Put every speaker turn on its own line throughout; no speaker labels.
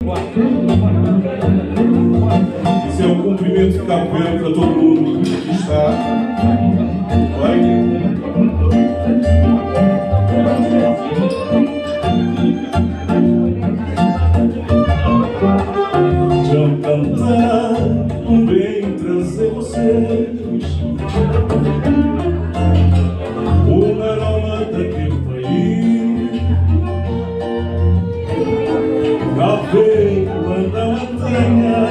Isso é um cumprimento de Cabo Verde para todo mundo que aqui está. Já cantaram bem trazer vocês o aroma daquele país. Já veio da montanha,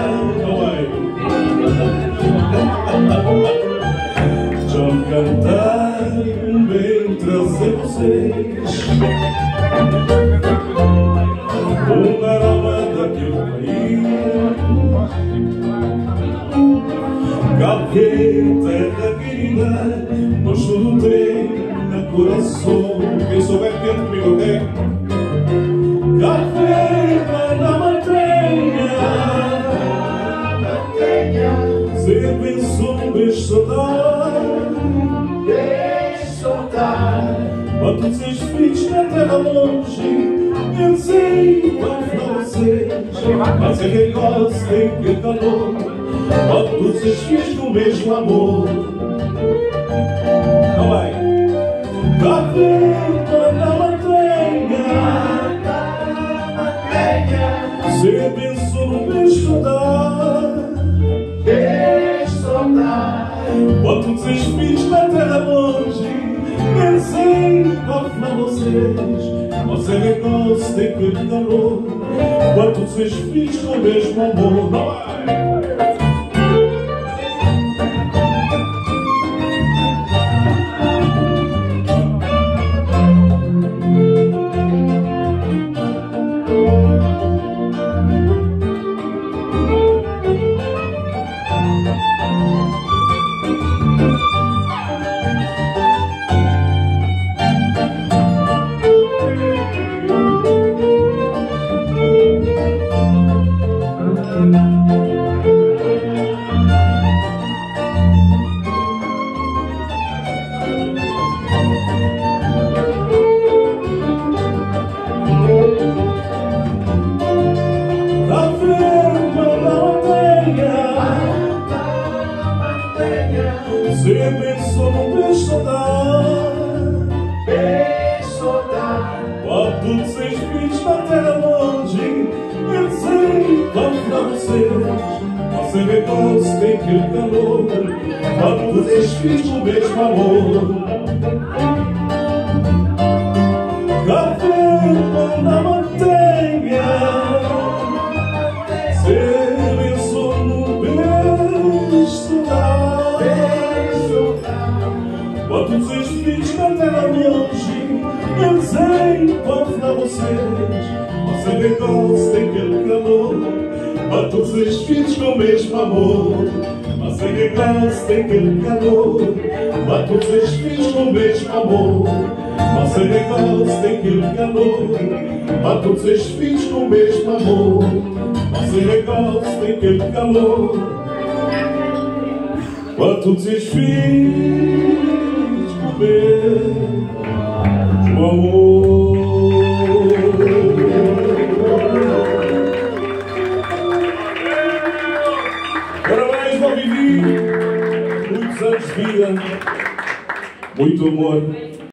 já cantaram bem trazer vocês o aroma daquele país. Cabo, terra querida, mas tudo tem no coração. Quem souber quente comigo, ok? Café na mantenha, se pensou um beijo saudade, para todos os filhos na terra longe, pensei para vocês, mas é quem gosta e que calor, para todos os filhos com o mesmo amor. Não vai. Café na mantenha, se pensou num beijo saudade, para todos os filhos na terra longe, pensei para vocês, você nem gosta e que calor, para todos os filhos com o mesmo amor. Não vai. Se pensou num beijo saudade, para todos os filhos na terra longe, pensei para vocês, você vê todos tem aquele calor, para todos os filhos com o mesmo amor. Café na mantenha, se pensou num beijo saudade, para todos os filhos na terra longe, pensei para vocês, você vê gosta tem aquele calor, para todos os filhos com o mesmo amor. Você vê gosta tem aquele calor, para todos os filhos com o mesmo amor. Você vê gosta tem aquele calor, para todos os filhos com o mesmo amor. Você vê gosta tem aquele calor, para todos os filhos com o mesmo amor. Parabéns, Bom Vivi, muitos anos de vida, muito amor.